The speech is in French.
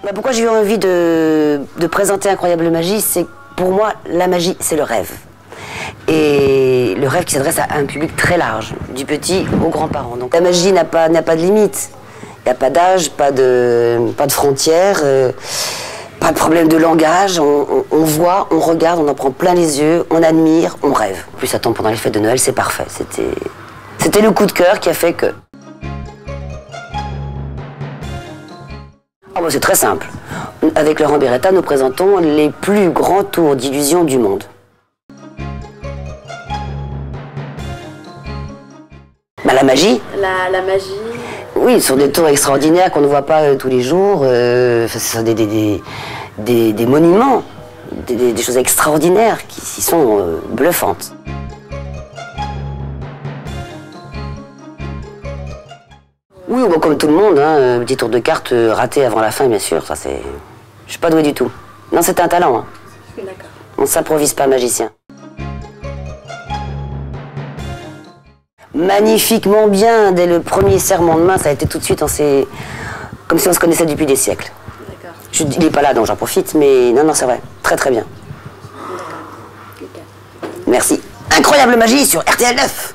Pourquoi j'ai eu envie de présenter Incroyable Magie, c'est que pour moi, la magie, c'est le rêve. Et le rêve qui s'adresse à un public très large, du petit aux grands-parents. Donc la magie n'a pas de limite. Il n'y a pas d'âge, pas de frontières, pas de problème de langage. On voit, on regarde, on en prend plein les yeux, on admire, on rêve. En plus, ça tombe pendant les fêtes de Noël, c'est parfait. C'était le coup de cœur qui a fait que... C'est très simple. Avec Laurent Beretta, nous présentons les plus grands tours d'illusion du monde. La magie. La magie. Oui, ce sont des tours extraordinaires qu'on ne voit pas tous les jours. Ce sont des monuments, des choses extraordinaires qui sont bluffantes. Oui, comme tout le monde, hein, un petit tour de cartes raté avant la fin, bien sûr, ça c'est... Je suis pas doué du tout. Non, c'est un talent. Hein. D'accord. On ne s'improvise pas magicien. Magnifiquement bien, dès le premier serrement de main, ça a été tout de suite, comme si on se connaissait depuis des siècles. D'accord. Il n'est pas là, donc j'en profite, mais non, c'est vrai, très très bien. D'accord. Okay. Merci. Incroyable Magie sur RTL 9.